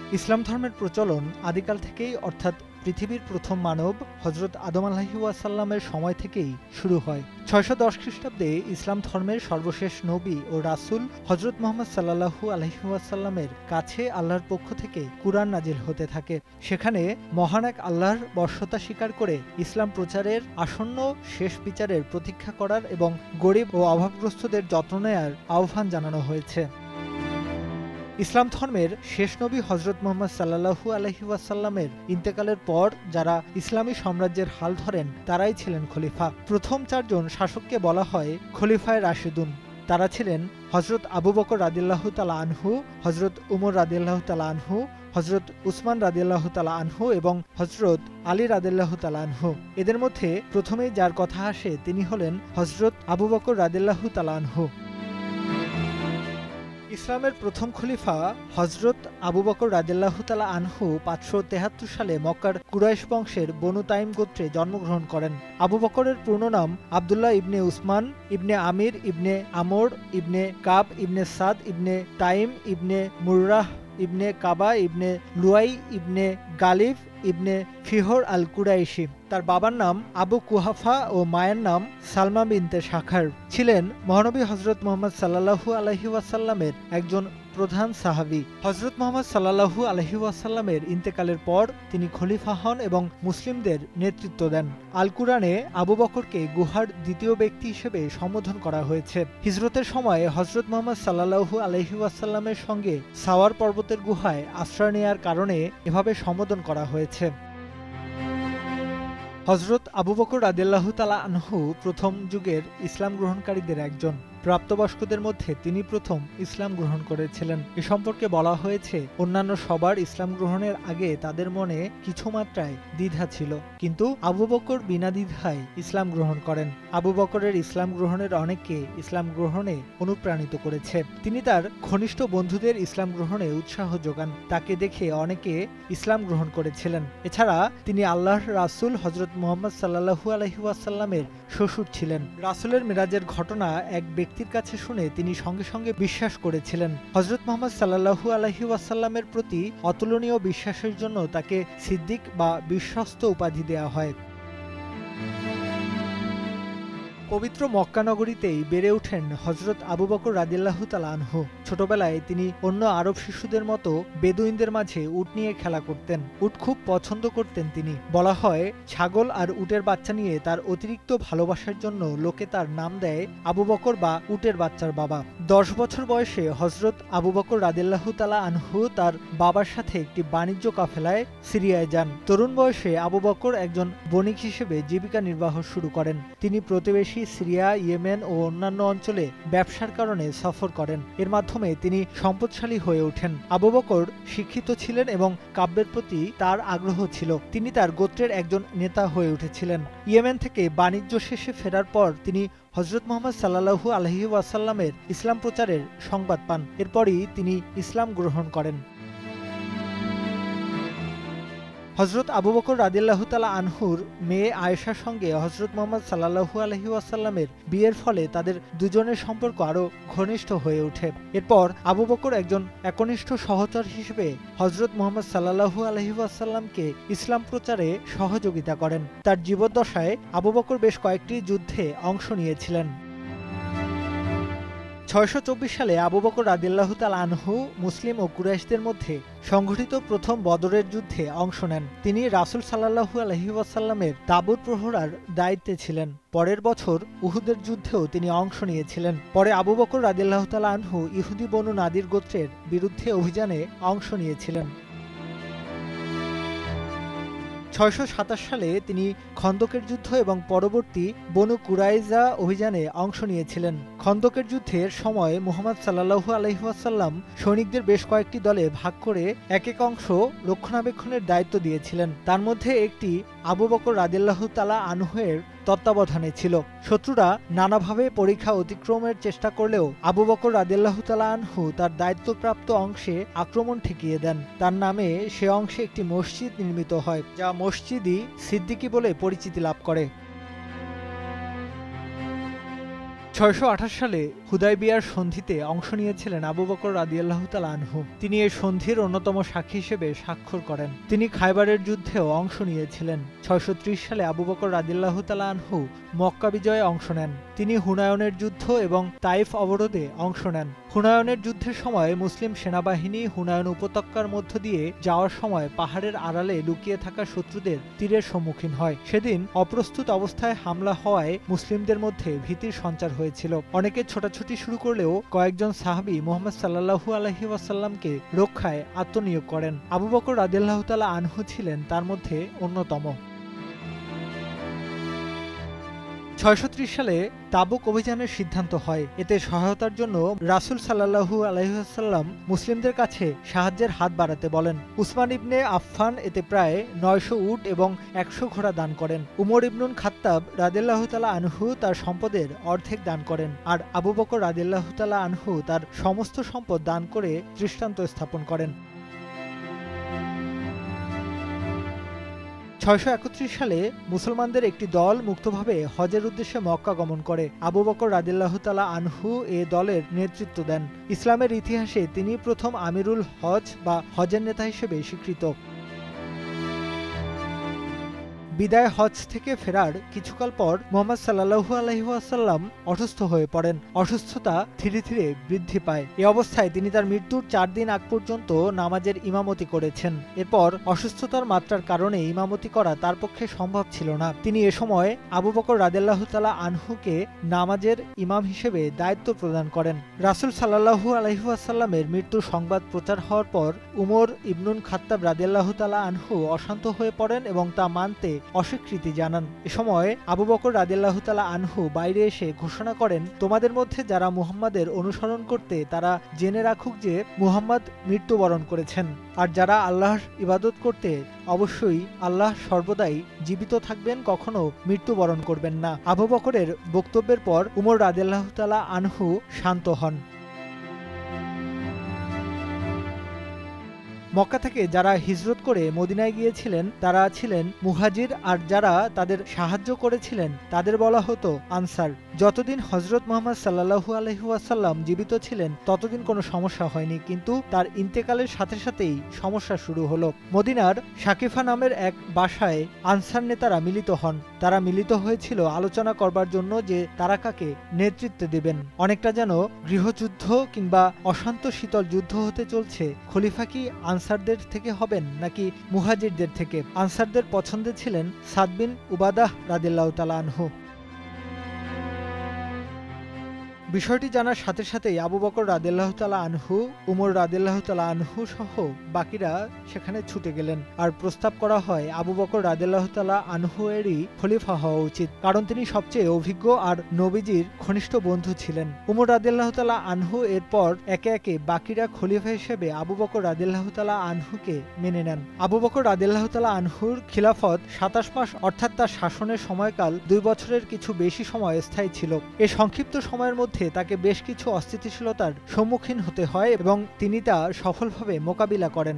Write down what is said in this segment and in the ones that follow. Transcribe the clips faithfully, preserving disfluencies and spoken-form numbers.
ইসলাম ধর্মের প্রচলন আদিকাল থেকেই অর্থাৎ পৃথিবীর প্রথম মানব হজরত আদম আলাইহি ওয়াসাল্লামের সময় থেকেই শুরু হয়। ছয়শো দশ খ্রিস্টাব্দে ইসলাম ধর্মের সর্বশেষ নবী ও রাসূল হজরত মুহাম্মদ সাল্লাল্লাহু আলাইহি ওয়াসাল্লামের কাছে আল্লাহর পক্ষ থেকে কুরআন নাজিল হতে থাকে। সেখানে মহান এক আল্লাহর বর্ষতা স্বীকার করে ইসলাম প্রচারের, আসন্ন শেষ বিচারের প্রতীক্ষা করার এবং গরিব ও অভাবগ্রস্তদের যত্ন নেয়ার আহ্বান জানানো হয়েছে। ইসলাম ধর্মের শেষ নবী হজরত মুহাম্মদ সাল্লাল্লাহু আলাইহি ওয়াসাল্লামের ইন্তেকালের পর যারা ইসলামী সাম্রাজ্যের হাল ধরেন তারাই ছিলেন খলিফা। প্রথম চারজন শাসককে বলা হয় খলিফায়ে রাশিদুন। তারা ছিলেন হজরত আবু বকর রাদিয়াল্লাহু তাআলা আনহু, হজরত উমর রাদিয়াল্লাহু তাআলা আনহু, হজরত উসমান রাদিয়াল্লাহু তাআলা আনহু এবং হজরত আলী রাদিয়াল্লাহু তাআলা আনহু। এদের মধ্যে প্রথমেই যার কথা আসে তিনি হলেন হজরত আবু বকর রাদিয়াল্লাহু তাআলা আনহু। ইসলামের প্রথম খলিফা হজরত আবু বকর রাদিয়াল্লাহু তাআলা আনহু পাঁচশো তেহাত্তর সালে মক্কার কুরাইশ বংশের বনু তাইম গোত্রে জন্মগ্রহণ করেন। আবু বকরের পূর্ণ নাম আবদুল্লাহ ইবনে উসমান ইবনে আমির ইবনে আমর ইবনে কাব ইবনে সাদ ইবনে তাইম ইবনে মুররাহ ইবনে কাবা ইবনে লুয়াই ইবনে গালিব ইবনে ফিহর আল কুরাইশি। তার বাবার নাম আবু কুহাফা ও মায়ের নাম সালমা বিনতে শাখার। ছিলেন মহানবী হজরত মুহাম্মদ সাল্লাল্লাহু আলাইহি ওয়াসাল্লামের একজন প্রধান সাহাবী। হজরত মুহাম্মদ সাল্লাল্লাহু আলাইহি ওয়াসাল্লামের ইন্তেকালের পর তিনি খলিফা হন এবং মুসলিমদের নেতৃত্ব দেন। আল কুরআনে আবু বকরকে গুহার দ্বিতীয় ব্যক্তি হিসেবে সম্বোধন করা হয়েছে। হিজরতের সময় হজরত মুহাম্মদ সাল্লাল্লাহু আলাইহি ওয়াসাল্লামের সঙ্গে সাওয়ার পর্বতের গুহায় আশ্রয় নেয়ার কারণে এভাবে সম্বোধন করা হয়েছে। হজরত আবু বকর রাদিয়াল্লাহু তাআলা আনহু প্রথম যুগের ইসলাম গ্রহণকারীদের একজন। প্রাপ্তবয়স্কদের মধ্যে তিনি প্রথম ইসলাম গ্রহণ করেছিলেন। এ সম্পর্কে বলা হয়েছে, অন্যান্য সবার ইসলাম গ্রহণের আগে তাদের মনে কিছু মাত্রায় দ্বিধা ছিল, কিন্তু আবু বকর বিনা দ্বিধায় ইসলাম গ্রহণ করেন। আবু বকরের ইসলাম গ্রহণের অনেককে ইসলাম গ্রহণে অনুপ্রাণিত করেছে। তিনি তার ঘনিষ্ঠ বন্ধুদের ইসলাম গ্রহণে উৎসাহ যোগান। তাকে দেখে অনেকে ইসলাম গ্রহণ করেছিলেন। এছাড়া তিনি আল্লাহর রাসূল হজরত মুহাম্মদ সাল্লাল্লাহু আলাইহি ওয়াসাল্লামের শ্বশুর ছিলেন। রাসূলের মিরাজের ঘটনা এক ব্যক্তির কাছে শুনে তিনি সঙ্গে সঙ্গে বিশ্বাস করেছিলেন। হজরত মুহাম্মদ সাল্লাল্লাহু আলাইহি ওয়াসাল্লামের প্রতি অতুলনীয় বিশ্বাসের জন্য তাকে সিদ্দিক বা বিশ্বস্ত উপাধি দেয়া হয়। পবিত্র মক্কা নগরীতেই বেড়ে ওঠেন হজরত আবু বকর রাদিয়াল্লাহু তাআলা আনহু। ছোটবেলায় তিনি অন্য আরব শিশুদের মতো বেদুইনদের মাঝে উট নিয়ে খেলা করতেন। উট খুব পছন্দ করতেন তিনি। বলা হয়, ছাগল আর উটের বাচ্চা নিয়ে তার অতিরিক্ত ভালোবাসার জন্য লোকে তার নাম দেয় আবু বকর বা উটের বাচ্চার বাবা। দশ বছর বয়সে হজরত আবু বকর রাদিয়াল্লাহু তাআলা আনহু তার বাবার সাথে একটি বাণিজ্য কাফেলায় সিরিয়ায় যান। তরুণ বয়সে আবু বকর একজন বণিক হিসেবে জীবিকা নির্বাহ শুরু করেন। তিনি প্রতিবেশী সিরিয়া, ইয়েমেন ও অন্যান্য অঞ্চলে ব্যবসার কারণে সফর করেন। এর মাধ্যমে তিনি সম্পদশালী হয়ে ওঠেন। আবু বকর শিক্ষিত ছিলেন এবং কাব্যের প্রতি তার আগ্রহ ছিল। তিনি তার গোত্রের একজন নেতা হয়ে উঠেছিলেন। ইয়েমেন থেকে বাণিজ্য শেষে ফেরার পর তিনি হজরত মুহাম্মদ সাল্লাল্লাহু আলাইহি ওয়াসাল্লামের ইসলাম প্রচারের সংবাদ পান। এরপরই তিনি ইসলাম গ্রহণ করেন। হজরত আবু বকর রাদিয়াল্লাহু তাআলা আনহুর মেয়ে আয়েশার সঙ্গে হজরত মুহাম্মদ সাল্লাল্লাহু আলাইহি ওয়াসাল্লামের বিয়ের ফলে তাদের দুজনের সম্পর্ক আরও ঘনিষ্ঠ হয়ে ওঠে। এরপর আবু বকর একজন একনিষ্ঠ সহচর হিসেবে হজরত মুহাম্মদ সাল্লাল্লাহু আলাইহি ওয়াসাল্লামকে ইসলাম প্রচারে সহযোগিতা করেন। তার জীবদ্দশায় আবু বকর বেশ কয়েকটি যুদ্ধে অংশ নিয়েছিলেন। ছয়শো চব্বিশ সালে আবু বকর রাদিয়াল্লাহু তাআলা আনহু মুসলিম ও কুরাইশদের মধ্যে সংঘটিত প্রথম বদরের যুদ্ধে অংশ নেন। তিনি রাসূল সাল্লাল্লাহু আলাইহি ওয়াসাল্লামের তাঁবুর প্রহরার দায়িত্বে ছিলেন। পরের বছর উহুদের যুদ্ধেও তিনি অংশ নিয়েছিলেন। পরে আবু বকর রাদিয়াল্লাহু তাআলা আনহু ইহুদি বনু নাদির গোত্রের বিরুদ্ধে অভিযানে অংশ নিয়েছিলেন। ছয়শো সাতাশ সালে তিনি খন্দকের যুদ্ধ এবং পরবর্তী বনু কুরাইজা অভিযানে অংশ নিয়েছিলেন। খন্দকের যুদ্ধের সময় মুহাম্মদ সাল্লাল্লাহু আলাইহি ওয়াসাল্লাম সৈনিকদের বেশ কয়েকটি দলে ভাগ করে এক এক অংশ রক্ষণাবেক্ষণের দায়িত্ব দিয়েছিলেন। তার মধ্যে একটি আবু বকর রাদিয়াল্লাহু তাআলা আনহুর তত্ত্বাবধানে ছিল। শত্রুরা নানাভাবে পরীক্ষা অতিক্রমের চেষ্টা করলেও আবু বকর রাদিয়াল্লাহু তাআলা আনহু তার দায়িত্বপ্রাপ্ত অংশে আক্রমণ ঠেকিয়ে দেন। তার নামে সে অংশে একটি মসজিদ নির্মিত হয়, যা মসজিদি সিদ্দিকী বলে পরিচিতি লাভ করে। ছয়শো আঠাশ সালে হুদায়বিয়ার সন্ধিতে অংশ নিয়েছিলেন আবু বকর রাদিয়াল্লাহু তাআলা আনহু। তিনি এই সন্ধির অন্যতম সাক্ষী হিসেবে স্বাক্ষর করেন। তিনি খায়বারের যুদ্ধেও অংশ নিয়েছিলেন। ছয়শো ত্রিশ সালে আবু বকর রাদিয়াল্লাহু তাআলা আনহু মক্কা বিজয়ে অংশ নেন। তিনি হুনায়নের যুদ্ধ এবং তাইফ অবরোধে অংশ নেন। হুনায়নের যুদ্ধের সময় মুসলিম সেনাবাহিনী হুনায়ন উপত্যকার মধ্য দিয়ে যাওয়ার সময় পাহাড়ের আড়ালে লুকিয়ে থাকা শত্রুদের তীরের সম্মুখীন হয়। সেদিন অপ্রস্তুত অবস্থায় হামলা হওয়ায় মুসলিমদের মধ্যে ভীতির সঞ্চার হয়েছিল। অনেকে ছোটাছুটি শুরু করলেও কয়েকজন সাহাবী মুহাম্মদ সাল্লাল্লাহু আলাইহি ওয়াসাল্লামকে রক্ষায় আত্মনিয়োগ করেন। আবু বকর রাদিয়াল্লাহু তাআলা আনহু ছিলেন তার মধ্যে অন্যতম। ছয়শো ত্রিশ সালে তাবুক অভিযানের সিদ্ধান্ত হয়। এতে সহায়তার জন্য রাসূল সাল্লাল্লাহু আলাইহি ওয়াসাল্লাম মুসলিমদের কাছে সাহায্যের হাত বাড়াতে বলেন। উসমান ইবনে আফফান এতে প্রায় নয়শো উট এবং একশো ঘোড়া দান করেন। উমর ইবনুল খাত্তাব রাদিয়াল্লাহু তাআলা আনহু তার সম্পদের অর্ধেক দান করেন, আর আবু বকর রাদিয়াল্লাহু তাআলা আনহু তার সমস্ত সম্পদ দান করে দৃষ্টান্ত স্থাপন করেন। ছয়শো একত্রিশ সালে মুসলমানদের একটি দল মুক্তভাবে হজের উদ্দেশ্যে মক্কা গমন করে। আবু বকর রাদিয়াল্লাহু তাআলা আনহু এ দলের নেতৃত্ব দেন। ইসলামের ইতিহাসে তিনি প্রথম আমিরুল হজ বা হজের নেতা হিসেবে স্বীকৃত। বিদায় হজ থেকে ফেরার কিছুকাল পর মুহাম্মদ সাল্লাল্লাহু আলাইহি ওয়াসাল্লাম অসুস্থ হয়ে পড়েন। অসুস্থতা ধীরে ধীরে বৃদ্ধি পায়। এ অবস্থায় তিনি তার মৃত্যুর চার দিন আগ পর্যন্ত নামাজের ইমামতি করেছেন। এরপর অসুস্থতার মাত্রার কারণে ইমামতি করা তার পক্ষে সম্ভব ছিল না। তিনি এ সময় আবু বকর রাদিয়াল্লাহু তাআলা আনহুকে নামাজের ইমাম হিসেবে দায়িত্ব প্রদান করেন। রাসূল সাল্লাল্লাহু আলাইহি ওয়াসাল্লামের মৃত্যুর সংবাদ প্রচার হওয়ার পর উমর ইবনুল খাত্তাব রাদিয়াল্লাহু তাআলা আনহু অশান্ত হয়ে পড়েন এবং তা মানতে অস্বীকৃতি জানান। এ সময় আবু বকর রাদিয়াল্লাহু তাআলা আনহু বাইরে এসে ঘোষণা করেন, তোমাদের মধ্যে যারা মুহাম্মাদের অনুসরণ করতে তারা জেনে রাখুক যে মুহাম্মদ মৃত্যুবরণ করেছেন, আর যারা আল্লাহর ইবাদত করতে অবশ্যই আল্লাহ সর্বদাই জীবিত থাকবেন, কখনো মৃত্যুবরণ করবেন না। আবু বকরের বক্তব্যের পর উমর রাদিয়াল্লাহু তাআলা আনহু শান্ত হন। মক্কা থেকে যারা হিজরত করে মদিনায় গিয়েছিলেন তারা ছিলেন মুহাজির, আর যারা তাদের সাহায্য করেছিলেন তাদের বলা হতো আনসার। যতদিন হযরত মুহাম্মদ সাল্লাল্লাহু আলাইহি ওয়াসাল্লাম জীবিত ছিলেন ততদিন কোনো সমস্যা হয়নি, কিন্তু তার ইন্তেকালের সাথে সাথেই সমস্যা শুরু হলো। মদিনার শাকিফা নামের এক বাসায় আনসার নেতারা মিলিত হন। তারা মিলিত হয়েছিল আলোচনা করবার জন্য যে তারা কাকে নেতৃত্ব দেবেন। অনেকটা যেন গৃহযুদ্ধ কিংবা অশান্ত শীতল যুদ্ধ হতে চলছে। খলিফা কি আনসারদের থেকে হবেন নাকি মুহাজিরদের থেকে? আনসারদের পছন্দে ছিলেন সাদ বিন উবাদাহ রাদিয়াল্লাহু তাআলা আনহু। বিষয়টি জানার সাথে সাথেই আবু বকর রাদিয়াল্লাহু তাআলা আনহু, উমর রাদিয়াল্লাহু তাআলা আনহু সহ বাকিরা সেখানে ছুটে গেলেন। আর প্রস্তাব করা হয় আবু বকর রাদিয়াল্লাহু তাআলা আনহু এরই খলিফা হওয়া উচিত, কারণ তিনি সবচেয়ে অভিজ্ঞ আর নবীজির ঘনিষ্ঠ বন্ধু ছিলেন। উমর রাদিয়াল্লাহু তাআলা আনহু এরপর একে একে বাকিরা খলিফা হিসেবে আবু বকর রাদিয়াল্লাহু তাআলা আনহুকে মেনে নেন। আবু বকর রাদিয়াল্লাহু তাআলা আনহুর খিলাফত সাতাশ মাস, অর্থাৎ তার শাসনের সময়কাল দুই বছরের কিছু বেশি সময় স্থায়ী ছিল। এ সংক্ষিপ্ত সময়ের মধ্যে তাকে বেশ কিছু অস্থিতিশীলতার সম্মুখীন হতে হয় এবং তিনি তা সফলভাবে মোকাবিলা করেন।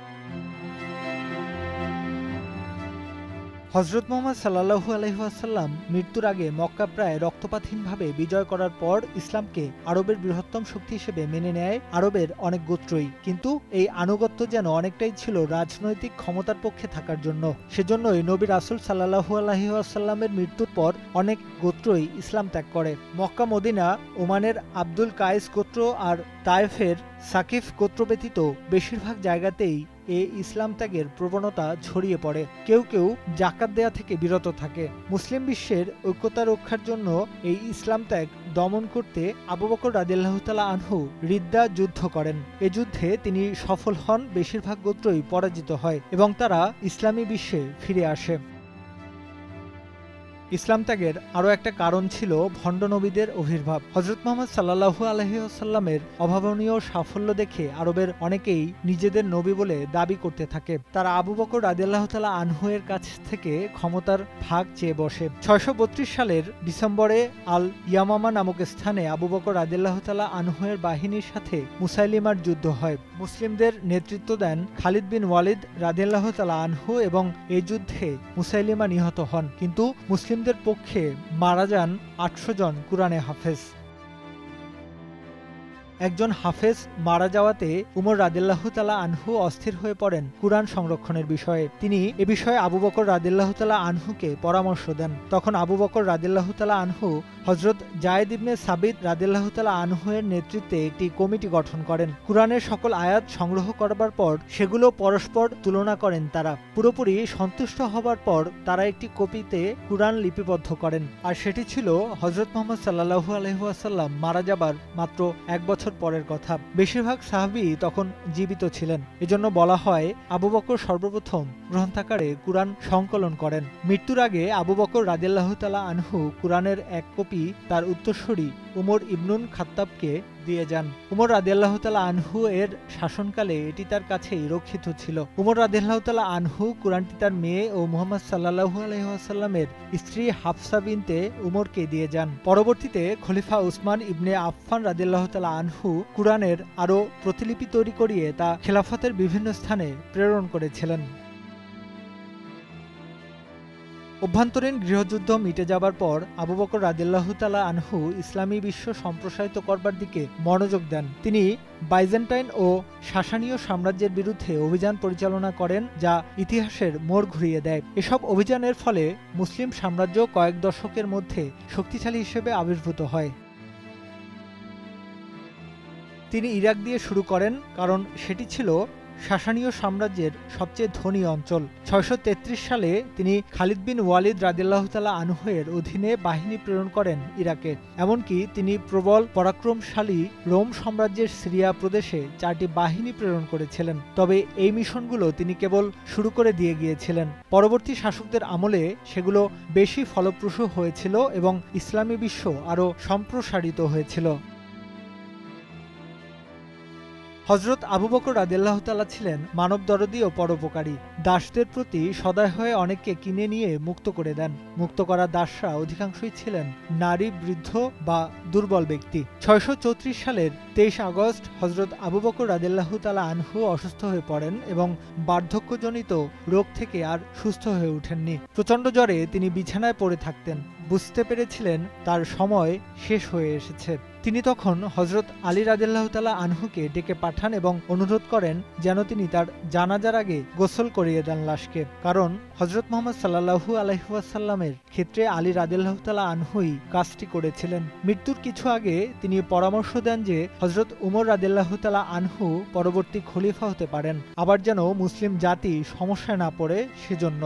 হযরত মুহাম্মদ সাল্লাল্লাহু আলাইহি ওয়াসাল্লাম মৃত্যুর আগে মক্কা প্রায় রক্তপাতহীনভাবে বিজয় করার পর ইসলামকে আরবের বৃহত্তম শক্তি হিসেবে মেনে নেয় আরবের অনেক গোত্রই। কিন্তু এই আনুগত্য যেন অনেকটাই ছিল রাজনৈতিক ক্ষমতার পক্ষে থাকার জন্য। সেজন্যই নবী রাসূল সাল্লাল্লাহু আলাইহি ওয়াসাল্লামের মৃত্যুর পর অনেক গোত্রই ইসলাম ত্যাগ করে। মক্কা, মদিনা, ওমানের আব্দুল কায়েস গোত্র আর তায়েফের সাকিফ গোত্র ব্যতীত বেশিরভাগ জায়গাতেই এ ইসলাম ত্যাগের প্রবণতা ছড়িয়ে পড়ে। কেউ কেউ জাকাত দেয়া থেকে বিরত থাকে। মুসলিম বিশ্বের ঐক্যতা রক্ষার জন্য এই ইসলাম ত্যাগ দমন করতে আবু বকর রাদিয়াল্লাহু তাআলা আনহু রিদ্দা যুদ্ধ করেন। এ যুদ্ধে তিনি সফল হন। বেশিরভাগ গোত্রই পরাজিত হয় এবং তারা ইসলামী বিশ্বে ফিরে আসে। ইসলাম ত্যাগের আরও একটা কারণ ছিল ভণ্ড নবীদের আবির্ভাব। হযরত মুহাম্মদ সাল্লাল্লাহু আলাইহি ওয়াসাল্লামের অভাবনীয় সাফল্য দেখে আরবের অনেকেই নিজেদের নবী বলে দাবি করতে থাকে। তারা আবু বকর রাদিয়াল্লাহু তাআলা আনহু এর কাছ থেকে ক্ষমতার ভাগ চেয়ে বসে। ছয়শো বত্রিশ সালের ডিসেম্বরে আল ইয়ামামা নামক স্থানে আবু বকর রাদিয়াল্লাহু তাআলা আনহু এর বাহিনীর সাথে মুসাইলিমার যুদ্ধ হয়। মুসলিমদের নেতৃত্ব দেন খালিদ বিন ওয়ালিদ রাদিয়াল্লাহু তাআলা আনহু এবং এই যুদ্ধে মুসাইলিমা নিহত হন। কিন্তু মুসলিম মুসলিমদের পক্ষে মারা যান আটশো জন কুরআনে হাফেজ। একজন হাফেজ মারা যাওয়াতে উমর রাদিয়াল্লাহু তাআলা আনহু অস্থির হয়ে পড়েন কুরআন সংরক্ষণের বিষয়ে। তিনি এ বিষয়ে আবু বকর রাদিয়াল্লাহু তাআলা আনহুকে পরামর্শ দেন। তখন আবু বকর রাদিয়াল্লাহু তাআলা আনহু হযরত যায়েদ ইবনে সাবিত রাদিয়াল্লাহু তাআলা আনহু এর নেতৃত্বে একটি কমিটি গঠন করেন। কুরআনের সকল আয়াত সংগ্রহ করবার পর সেগুলো পরস্পর তুলনা করেন তারা। পুরোপুরি সন্তুষ্ট হবার পর তারা একটি কপিতে কুরআন লিপিবদ্ধ করেন। আর সেটি ছিল হযরত মুহাম্মদ সাল্লাল্লাহু আলাইহি ওয়াসাল্লাম মারা যাবার মাত্র এক বছর পরের কথা। বেশিরভাগ সাহাবী তখন জীবিত ছিলেন। এজন্য বলা হয় আবু বকর সর্বপ্রথম গ্রন্থাকারে কুরআন সংকলন করেন। মৃত্যুর আগে আবু বকর রাদিয়াল্লাহু তাআলা আনহু কুরআনের এক কপি তার উত্তরসূরি উমর ইবনুল খাত্তাবকে দিয়ে যান। উমর রাদিয়াল্লাহু তাআলা আনহু এর শাসনকালে এটি তার কাছেই রক্ষিত ছিল। উমর রাদিয়াল্লাহু তাআলা আনহু কুরআনটি তার মেয়ে ও মুহাম্মদ সাল্লাল্লাহু আলাইহি ওয়াসাল্লামের স্ত্রী হাফসা বিনতে উমরকে দিয়ে যান। পরবর্তীতে খলিফা উসমান ইবনে আফফান রাদিয়াল্লাহু তাআলা আনহু কুরআনের আরও প্রতিলিপি তৈরি করিয়ে তা খেলাফতের বিভিন্ন স্থানে প্রেরণ করেছিলেন। অভ্যন্তরীণ গৃহযুদ্ধ মিটে যাবার পর আবু বকর রাদিয়াল্লাহু তাআলা আনহু ইসলামী বিশ্ব সম্প্রসারিত করবার দিকে মনোযোগ দেন। তিনি বাইজেন্টাইন ও সাসানীয় সাম্রাজ্যের বিরুদ্ধে অভিযান পরিচালনা করেন, যা ইতিহাসের মোড় ঘুরিয়ে দেয়। এসব অভিযানের ফলে মুসলিম সাম্রাজ্য কয়েক দশকের মধ্যে শক্তিশালী হিসেবে আবির্ভূত হয়। তিনি ইরাক দিয়ে শুরু করেন, কারণ সেটি ছিল সাসানীয় সাম্রাজ্যের সবচেয়ে ধনী অঞ্চল। ছয়শো তেত্রিশ সালে তিনি খালিদ বিন ওয়ালিদ রাদিয়াল্লাহু তাআলা আনহু এর অধীনে বাহিনী প্রেরণ করেন ইরাকে। এমনকি তিনি প্রবল পরাক্রমশালী রোম সাম্রাজ্যের সিরিয়া প্রদেশে চারটি বাহিনী প্রেরণ করেছিলেন। তবে এই মিশনগুলো তিনি কেবল শুরু করে দিয়ে গিয়েছিলেন। পরবর্তী শাসকদের আমলে সেগুলো বেশি ফলপ্রসূ হয়েছিল এবং ইসলামী বিশ্ব আরও সম্প্রসারিত হয়েছিল। হযরত আবু বকর রাদিয়াল্লাহু তাআলা ছিলেন মানবদরদী ও পরোপকারী। দাসদের প্রতি সদয় হয়ে অনেককে কিনে নিয়ে মুক্ত করে দেন। মুক্ত করা দাসরা অধিকাংশই ছিলেন নারী, বৃদ্ধ বা দুর্বল ব্যক্তি। ছয়শো চৌত্রিশ সালের তেইশ আগস্ট হযরত আবু বকর রাদিয়াল্লাহু তাআলা আনহু অসুস্থ হয়ে পড়েন এবং বার্ধক্যজনিত রোগ থেকে আর সুস্থ হয়ে ওঠেননি। প্রচণ্ড জ্বরে তিনি বিছানায় পড়ে থাকতেন। বুঝতে পেরেছিলেন তার সময় শেষ হয়ে এসেছে। তিনি তখন হযরত আলী রাদিয়াল্লাহু তাআলা আনহুকে ডেকে পাঠান এবং অনুরোধ করেন যেন তিনি তার জানাজার আগে গোসল করিয়ে দেন লাশকে, কারণ হযরত মুহাম্মদ সাল্লাল্লাহু আলাইহি ওয়াসাল্লামের ক্ষেত্রে আলী রাদিয়াল্লাহু তাআলা আনহুই কাজটি করেছিলেন। মৃত্যুর কিছু আগে তিনি পরামর্শ দেন যে হযরত উমর রাদিয়াল্লাহু তাআলা আনহু পরবর্তী খলিফা হতে পারেন, আবার যেন মুসলিম জাতি সমস্যায় না পড়ে সেজন্য।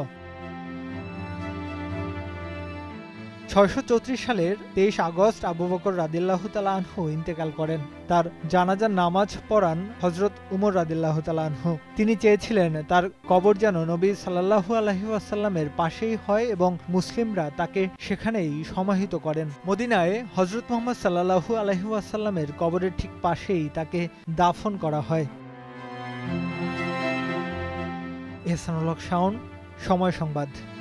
ছয়শো চৌত্রিশ সালের তেইশ আগস্ট আবু বকর রাদিয়াল্লাহু তাআলা আনহু ইন্তেকাল করেন। তার জানাজার নামাজ পড়ান হযরত উমর রাদিয়াল্লাহু তাআলা আনহু। তিনি চেয়েছিলেন তার কবর যেন নবী সাল্লাল্লাহু আলাইহি ওয়াসাল্লামের পাশেই হয় এবং মুসলিমরা তাকে সেখানেই সমাহিত করেন। মদিনায় হযরত মুহাম্মদ সাল্লাল্লাহু আলাইহি ওয়াসাল্লামের কবরের ঠিক পাশেই তাকে দাফন করা হয়। এহসানুল হক শাওন, সময় সংবাদ।